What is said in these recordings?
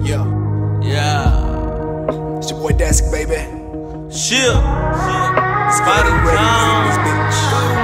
Yeah. It's your boy Dask, baby. Shit. Spider ready in this bitch.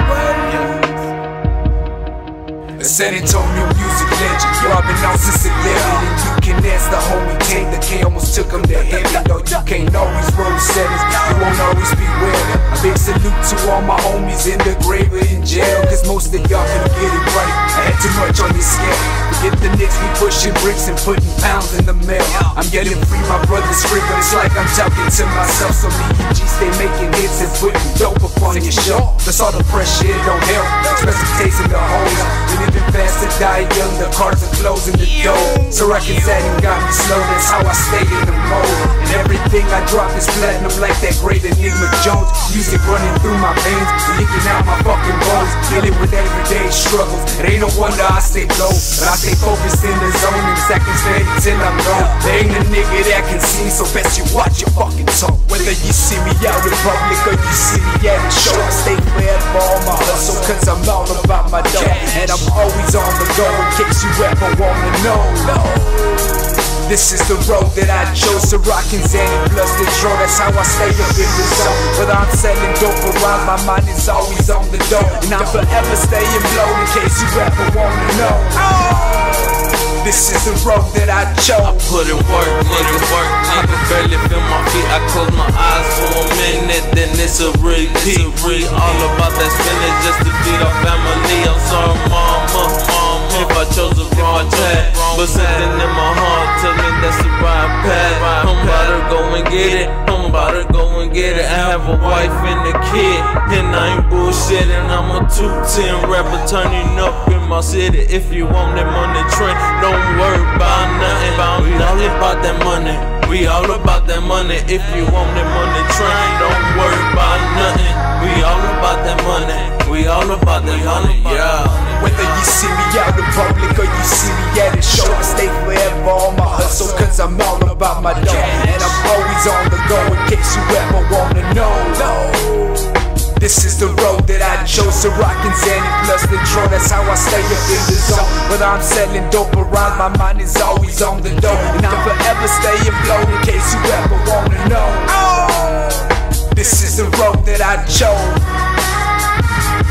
A San Antonio music legend. Yo, I've been on since 11, and you can ask the homie Tank. The K almost took him to heaven. No, you can't always roll sevens. You won't always be winning. A big salute to all my homies in the grave or in jail, cause most of y'all couldn't get it right. I had too much on this scale. Forget the Knicks, we pushing bricks and putting pounds in the mail. I'm getting free, my brother's free, but it's like I'm talking to myself. So me and G stay making hits and putting dope up on your show. That's all the pressure, it don't help. Especially tasting the hoes. We living fast and die young, the cards are closing the door. So records that ain't got me slow, that's how I stay in the mode. And everything I drop is platinum like that great Enigma Jones. Music running through my veins, leaking out my fucking bones. Dealing with everyday struggles, it ain't no wonder I stay low. But I stay focused in the zone and seconds ready till I'm gone. There ain't a nigga that can see me, so best you watch your fucking tone. Whether you see me out in public or you see me at a show, I stay prepared for all my hustle, cause I'm all about my dough. And I'm always on the go in case you ever wanna know. This is the road that I chose, to rock and Zanny plus the draw. That's how I stay up in the zone. Whether I'm selling dope or rhymes, my mind is always on the dough. And I'm forever staying blown in case you ever wanna know. This is the road that I chose. I put in work, nigga. I can barely feel my feet. I close my eyes for a minute, then it's a repeat. We all about that spinning just to feed our family. I'm sorry, mama, if I chose the wrong path, but something in my heart tells me that's the right path. I'm about to go and get it. I'm about to go and get it. I have a wife and a kid, and I ain't bullshitting. I'm a 210 rapper turning up in my city. If you want that money train, don't worry about nothing. We all about that money. We all about that money. If you want that money train, don't worry about nothing. We all about that money. We all about that money, yeah. Whether you see me out in public or you see me at a show, I stay forever on my hustle, cause I'm all about my dough. And I'm always on the go in case you ever wanna know. This is the road that I chose, to rock and Zanny plus the draw. That's how I stay up in the zone. Whether I'm selling dope or rhymes, my mind is always on the dough. And I'm forever staying blown in case you ever wanna know. This is the road that I chose.